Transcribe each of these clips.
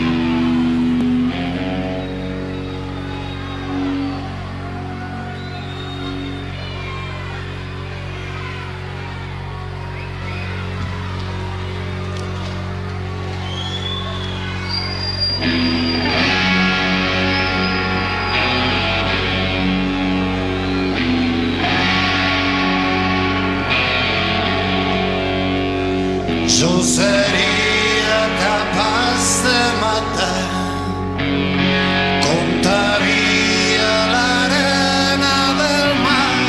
Yo sería capaz de matar, contaría la arena del mar,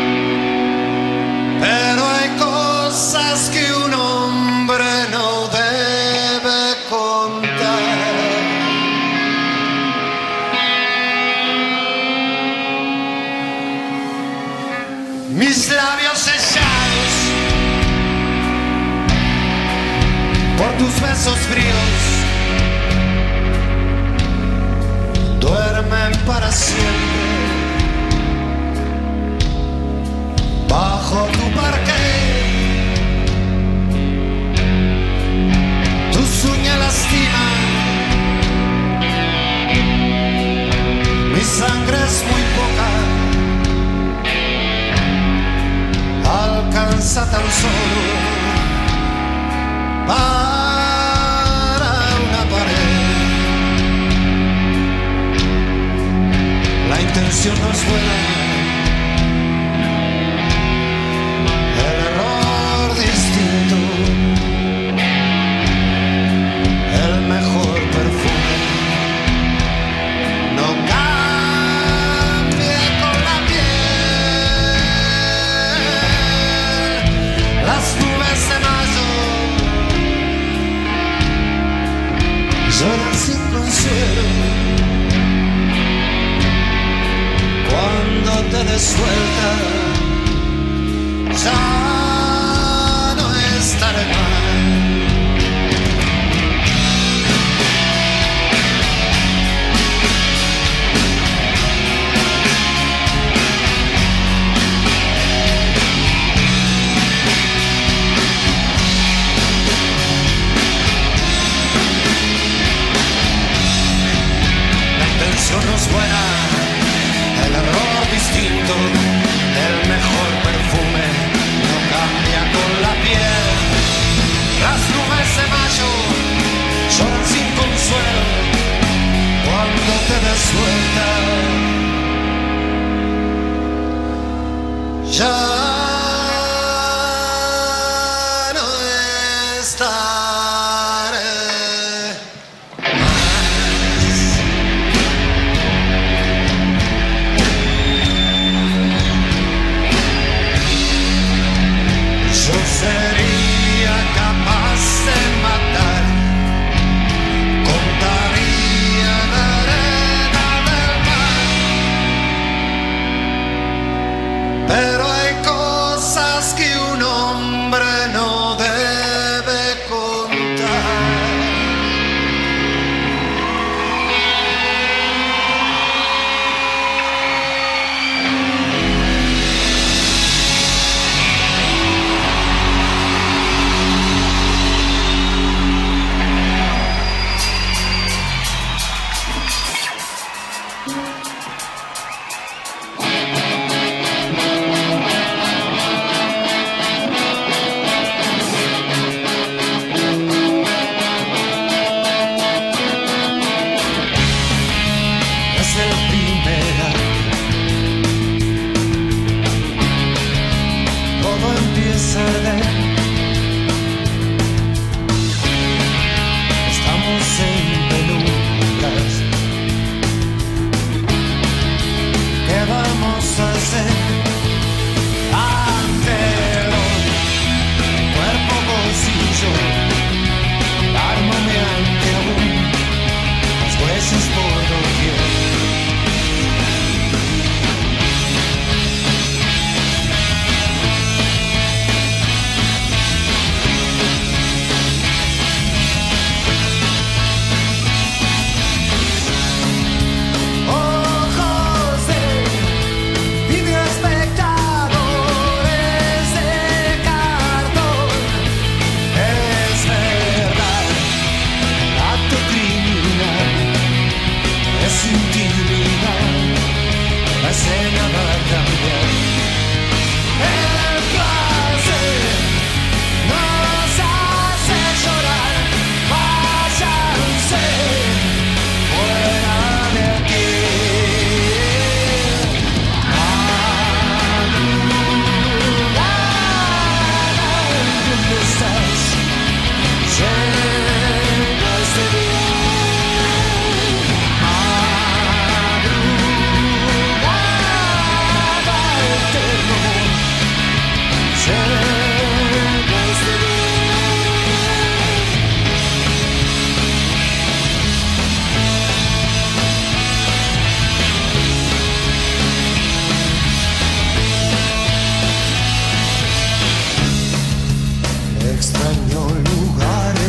pero hay cosas que un hombre no debe contar. Mis labios sellados por tus besos fríos duermen para siempre bajo tu parquet. Tus uñas lastiman, mi sangre es muy poca, alcanza tan solo para una pared. La intención no es buena, el error distinto, el mejor perfume no cambia con la piel. Las nubes de mayo lloran sin consuelo cuando te des suelta. Ya no estaré mal. No es buena, el error distinto, el mejor perfume no cambia con la piel. Las nubes de mayo lloran sin consuelo cuando te des suelta. Ya no estaré. Sería capaz de matar, contaría la arena del mar, pero hay cosas que un hombre no debe contar.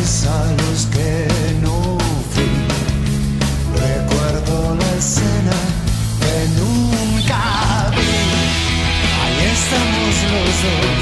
lugares a los que no fui. Recuerdo la escena que nunca vi. Ahí estamos los dos.